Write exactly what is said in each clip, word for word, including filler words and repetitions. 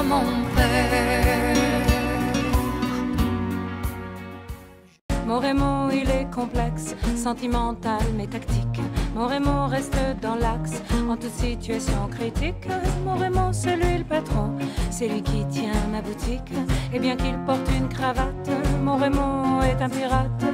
à mon père. Mon Raymond, il est complexe, sentimental mais tactique. Mon Raymond reste dans l'axe, en toute situation critique. Mon Raymond, c'est lui le patron, c'est lui qui tient ma boutique. Et bien qu'il porte une cravate, mon Raymond est un pirate.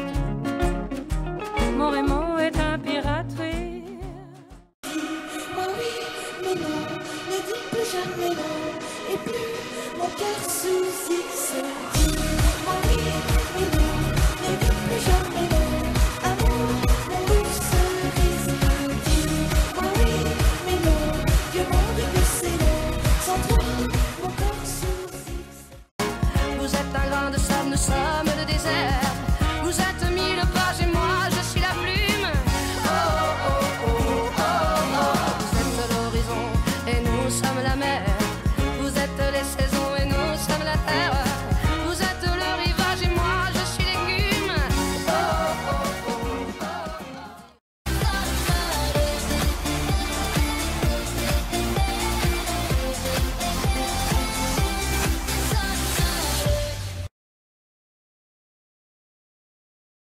Mon Raymond est un pirate, oui. Moi oui, mais non, ne dis plus jamais non. Et plus mon cœur sous X. Moi oui, mais non, ne dis plus jamais non. Amour, mon doux cerise. Moi oui, mais non, Dieu m'en dit que c'est non. Sans toi, mon corps sous X. Vous êtes un grain de sable, nous sommes le désert. Vous êtes mille pages et moi je suis la plume. Oh oh oh oh oh oh. Vous êtes l'horizon et nous sommes la mer.